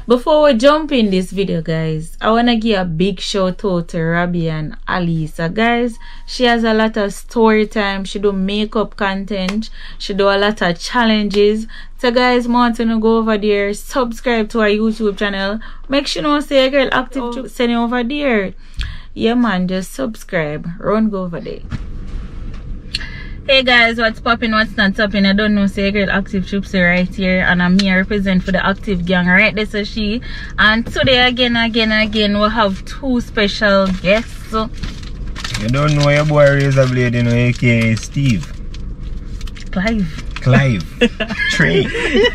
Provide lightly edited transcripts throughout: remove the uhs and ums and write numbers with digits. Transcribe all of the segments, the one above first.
Before we jump in this video, guys, I want to give a big shout out to Robbie and Alisa. Guys, she has a lot of story time. She do makeup content. She do a lot of challenges. So guys, want to go over there, subscribe to our YouTube channel. Make sure you say girl active send you over there. Yeah man, just subscribe. Run go over there. Hey guys, what's popping, what's not popping? I don't know, say girl active troops right here, and I'm here represent for the active gang, right? This is she. And today again we'll have two special guests. You don't know your boy Razor Blade, you know, aka Steve. Clive. Trey.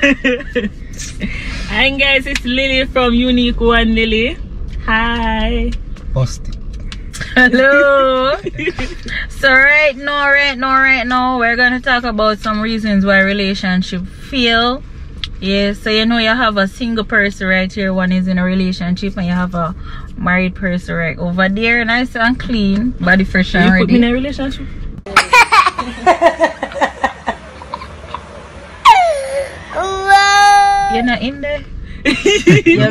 And guys, it's Lily from Unique One Lily. Hi. Busted. Hello. So right now we're gonna talk about some reasons why relationship fail. Yeah, so you know you have a single person right here, one is in a relationship, and you have a married person right over there, nice and clean, body fresh and ready. You put me in a relationship? You're not in there? This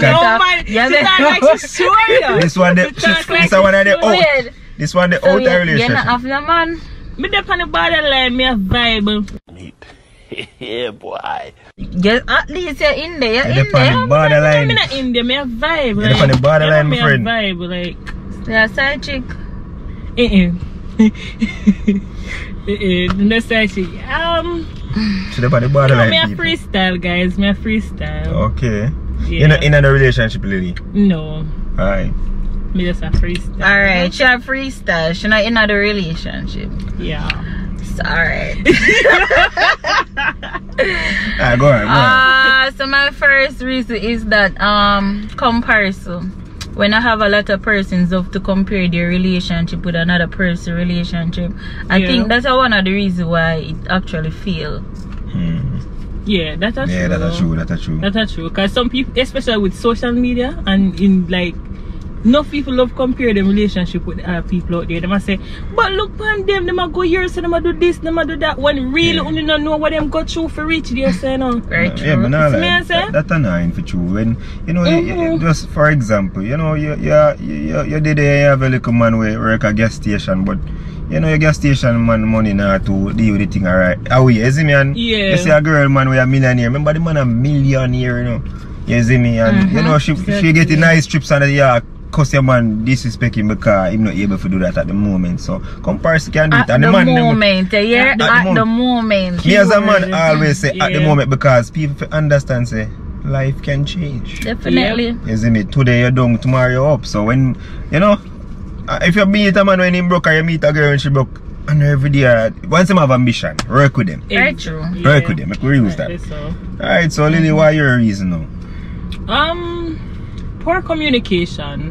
one the out. This one the out relationship. You're not after the man. Me dey on the borderline, me a vibe. Yeah boy. Yes, at least you're in there. You're in there. there. I'm not in there, me a vibe. You're on the borderline, my friend. Me a vibe, like. You're a side chick. No side chick. Should have on the borderline. Me a freestyle, guys. Me a freestyle. Okay. Yeah. You're not in a relationship, Lily? No. Alright. Me just a freestyle. Alright, she a freestyle. She not in a relationship. Yeah. Alright. Go on. So my first reason is that comparison. When I have a lot of persons of to compare their relationship with another person's relationship, I think that's one of the reasons why it actually fails. Yeah, that's true. Yeah, that's true. That's true. Because some people, especially with social media and in like, enough people love compare them relationship with people out there. They must say, but look on them, they might go here, so they might do this, they might do that. When really only don't know what them go through for reach there, say no. Right. Yeah, but no, like, that's annoying for true. When you know, you, just for example, you know, you did have a little man where work a gas station, but you know your gas station man money now to deal with the thing, alright. How you see me? And you see a girl man with a millionaire. Remember the man a millionaire, you know. You see me? And you know she getting nice trips on the yard. Cause your man disrespecting because he's not able to do that at the moment. So comparison can do it at the moment. At the moment. Me as a man always say at the moment, because people understand say life can change. Definitely. You see me? Today you're down, tomorrow you're up. So when you know, if you meet a man when he broke or you meet a girl when she broke, and every day once them have ambition, work with them. Very true. Work with them. Make we use that. Alright, so Lily, why your reason now? Poor communication,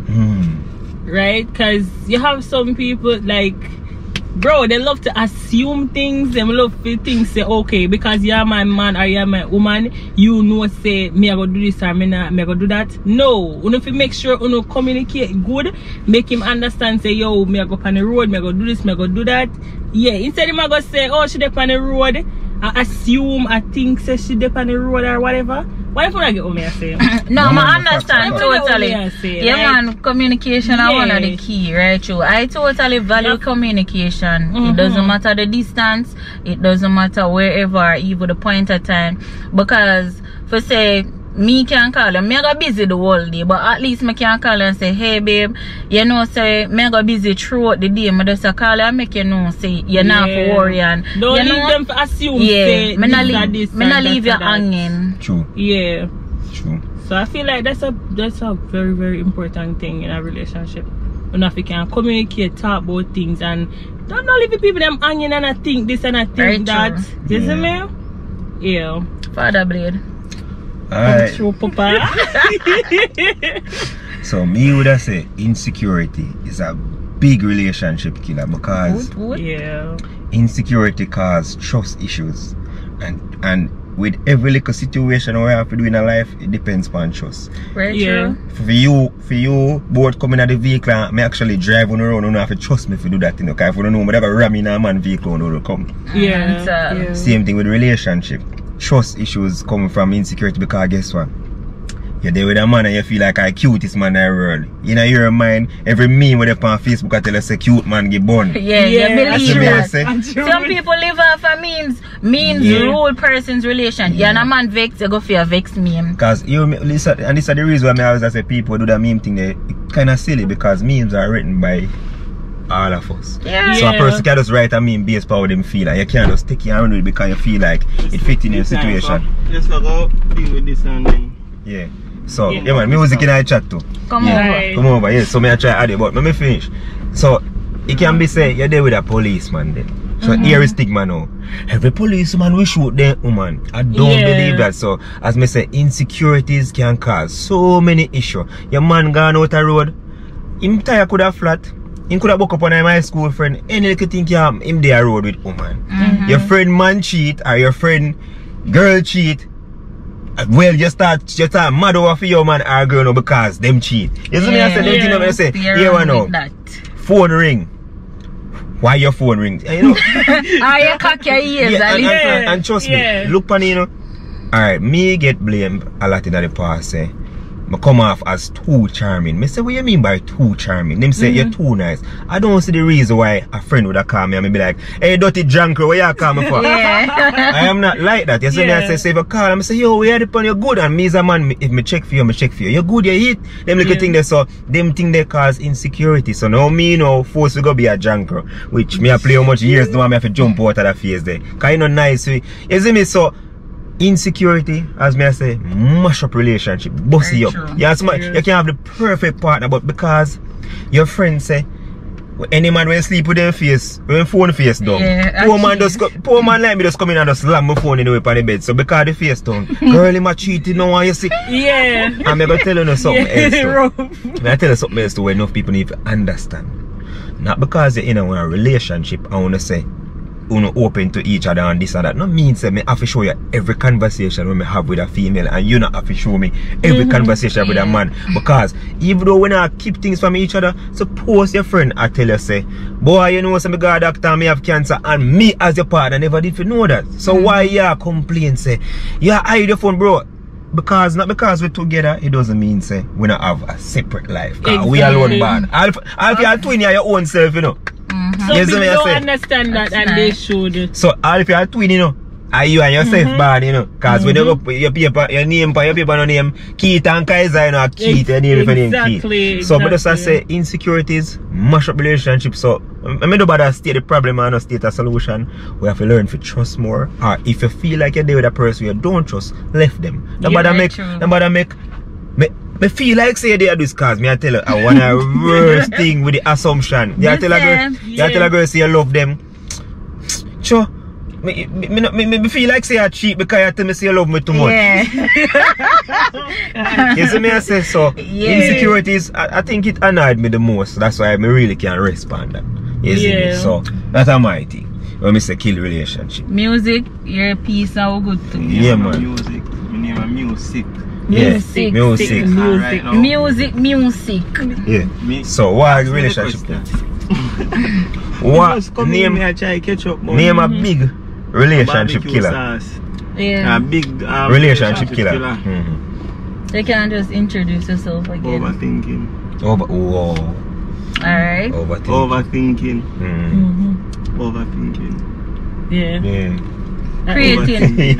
right? Because you have some people like, bro, they love to assume things. They love to think, say, okay, because you're my man or you're my woman, you know, say, me I go do this or me I go do that. No, you know, if you make sure you know communicate good, make him understand, say, yo, me I go on the road, me I go do this, me I go do that. Yeah, instead of me I go say, oh, she dey on the road, I assume, I think, say she dey on the road or whatever. What if I get what me I say? No, I understand totally. Yeah, man, communication is one of the key, right? True. I totally value communication. It doesn't matter the distance, it doesn't matter wherever, even the point of time. Because, for say, me can call her, me go busy the whole day, but at least me can call her and say, hey babe, you know, say, me go busy throughout the day, me just call her and make you know, say, you're not for worry and, don't you leave know, them to assume, say, me not leave you hanging. True. Yeah. True. So I feel like that's a very, very important thing in a relationship. You know, if you can communicate, talk about things, and don't leave the people them hanging and I think this and I think that. You see me? Yeah. Father Blade. Alright. So me would have say insecurity is a big relationship killer, because insecurity causes trust issues, and with every little situation we have to do in our life, it depends on trust. Very true. For you both coming at the vehicle and me actually drive on the road, you don't have to trust me if you do that, you know, because if you don't know, whatever ram in a man vehicle when you come. Yeah. Same thing with relationship. Trust issues coming from insecurity, because guess what? you're there with a man and you feel like I cutest man in the world. In your mind, every meme with up on Facebook I tell us a cute man get born. Yeah, you believe that. Say. Some people live off of memes. Memes rule person's relation. You're a man vex, you go for a vex meme. Because you listen, and this is the reason why I always say people do the meme thing. They kind of silly because memes are written by all of us. Yeah. So a person can just write a meme based on how them feel, and you can't just take it and run with it because you feel like it fits in your situation. Just go deal with this and then. Yeah. So yeah man, music in our chat too. Come over. Come over, yes. So I try to add it, but let me finish. So it can be said you're there with a policeman then. So here is stigma now. Every policeman will shoot them woman. I don't believe that. So as me say, insecurities can cause so many issues. Your man gone out the road, him tire could have flat. Him could have woke up on my school friend. Any little thing can happen, him there road with woman. Your friend man cheat or your friend girl cheat. Well, you start mad over for your man or girl now because them cheat. You see me I say them thing I say, here one now. Phone ring. Why your phone rings? You know? You cock your ears and trust me, look on you know. Alright, me get blamed a lot in the past say. I come off as too charming. Me say, what you mean by too charming? Them say you're too nice. I don't see the reason why a friend would have called me and me be like, hey dirty junker, what you call me for? I am not like that. You see me I say, if I call and I say, yo, we had it on you good, and me as a man, if me check for you, me check for you. You're good, you hit. Them little thing there, so them thing they cause insecurity. So now me now force to go be a junker, which me I play how much years now I have to jump out of that face there. Cause you know nice. You see me, so insecurity, as me I say, mash up relationship, bossy up. You can have the perfect partner, but because your friend say any man when sleep with their face, when phone face down, poor man like me just come in and just slam my phone in the way on the bed. So because the face down, girl him a cheating now and you see. Yeah. I'm ever telling you something else too. I tell you something else too where enough people need to understand. Not because you're in a relationship, I wanna say open to each other and this and that. No means that me have to show you every conversation when me have with a female and you not have to show me every conversation with a man. Because even though when I keep things from each other, suppose your friend I tell you say, boy you know some me got a doctor and me have cancer and me as your partner never did know that. So why you complain say, you hide your phone bro? Because not because we're together, it doesn't mean say we not have a separate life. Exactly. We alone bad. I'll be a twin your own self, you know. So people don't understand that and they should. So all if you are twin, you know, are you and yourself bad, you know? Because when you go your paper, your name for your paper no name Keith and Kaiser, you know, Keith, your name for name Keith. So but just I say insecurities, mash up relationships. So I mean nobody state the problem and not state a solution. We have to learn to trust more. Or if you feel like you're there with a person you don't trust, left them. Nobody make me feel like say they are this cause me I tell her I want a worst thing with the assumption. You tell a girl say you love them. Sure. Me feel like say I cheat because you tell me say you love me too much. You see me I say so. Insecurities I think it annoyed me the most. That's why I really can't respond that. You see me? So that's my thing. When me say kill relationship. Music, your piece now good too. Yeah man. Music. My name is music. Music. Yeah. So what relationship? What name a big relationship killer? Yeah. A big relationship killer. You can't just introduce yourself again. Overthinking. Alright. Overthinking. Overthinking. Yeah. Creating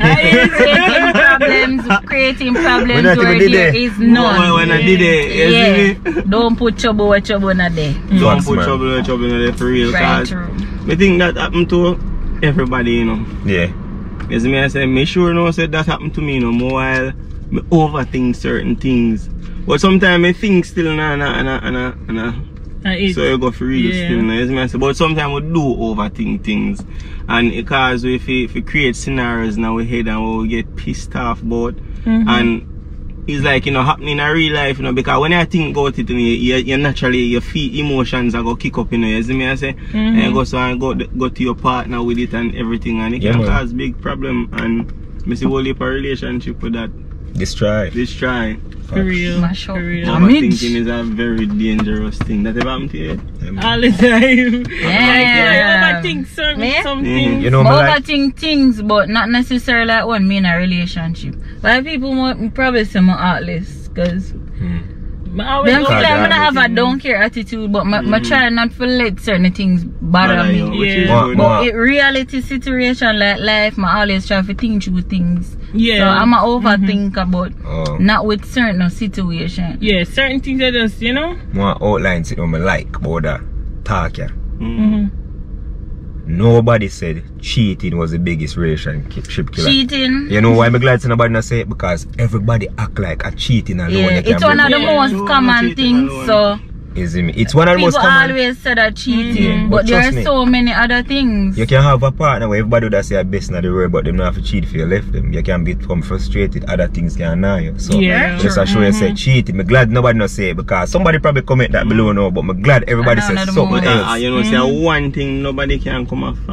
problems where there is none. When I did it, don't put trouble where trouble not there. Don't put trouble where trouble not there for real. Right, true. I think that happened to everybody, you know. Yeah. As me I say, make sure no say that happened to me, you know, more while me overthink certain things. But sometimes I think still so you go for real still, as me I say. But sometimes we do overthink things. And because if we create scenarios in our head and we get pissed off about and it's like, you know, happening in real life, you know, because when I think about it, you naturally your emotions are go kick up, you know, you see me I say, and you go so and go to your partner with it and everything, and it can cause big problem. And I see whole heap of relationship with that. Destroy. For real. Overthinking is a very dangerous thing. That ever happened to you? All the time. I overthink something. You know, overthink things, but not necessarily like one me in a relationship. Why people probably say I'm heartless. because Them feel like I have a don't care attitude, but I try not to let certain things bother me. But in reality situation like life, I always try to think through things. Yeah. So I'm a overthinker, but not with certain situation. Yeah, certain things are just, you know. More outlines it on my like about that talk, yeah. Nobody said cheating was the biggest relationship killer. Cheating. You know why I'm glad to nobody not say it? Because everybody act like a cheating alone. Yeah, it's one of the most common things. So it's one of the most common. People always say that cheating, but there are so many other things. You can have a partner where everybody would say best in the world, but them not have to cheat if you left them. You can become frustrated, other things can annoy you. So just to show you say cheating. I'm glad nobody not say it because somebody probably comment that below now, but I'm glad everybody says something else. You know, say one thing nobody can come off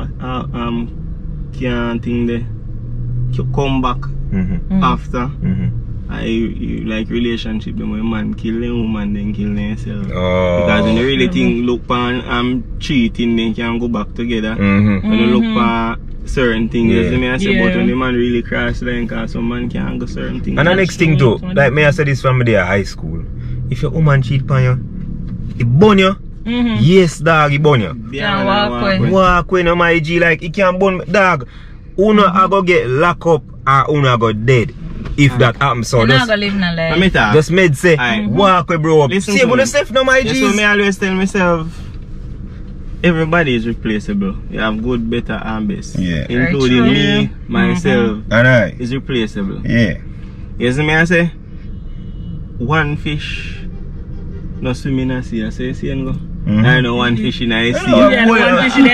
can't think there. Come back after. Like relationship, when a man kill a woman, then kill themselves. Because when you really think look on cheating, then can go back together. When you look for certain things, I say, but when the man really crash line, because some man can't go certain things. And the next thing too, like me I said this from the high school. If your woman cheat on you, it burn you. Yes, dog, it burn you. Yeah, walk away no my G, like it can burn me. Dog, uno I go get locked up or uno I go dead. If that happens, so just made say, walk away, bro. Listen see, but safe no my G. So me always tell myself, everybody is replaceable. You have good, better, and best. Yeah. Including me, myself, is replaceable. Yeah. You see me I say, one fish no swim in a sea. I say, see and go. I know one fish in a sea. One fish in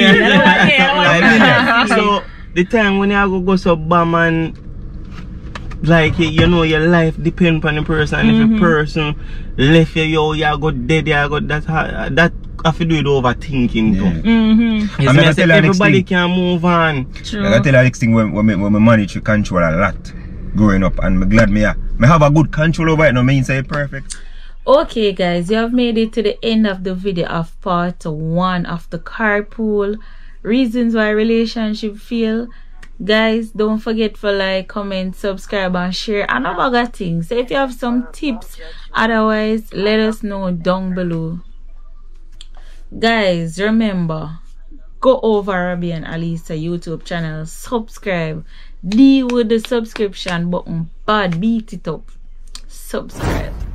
a sea. So the time when you go so bam and like you know your life depends on the person. If a person left you, you go dead, you go that have to do it overthinking too. Everybody can move on. True. I tell you the next thing when we manage to control a lot growing up, and I'm glad me have a good control over it. No means say perfect. Okay guys, you have made it to the end of the video of part 1 of the carpool reasons why relationship fail. Guys, don't forget to like, comment, subscribe and share and other things. So if you have some tips, otherwise let us know down below. Guys, remember, go over Rabbi and Alisa YouTube channel, subscribe, deal with the subscription button, bad, beat it up, subscribe.